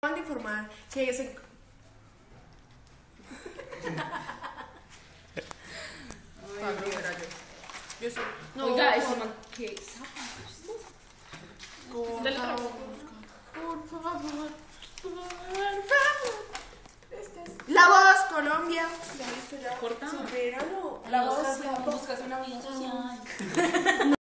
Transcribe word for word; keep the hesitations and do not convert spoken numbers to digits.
Acaban de informar que se... Ay, no, era yo. Yo sé. No, oiga, ese man, ¿qué? Por Dale favor, otra por favor, por favor. Este es La Voz Colombia. Ya listo, ya. Corta. Supéralo. La voz, voz, la voz. buscas una vida social.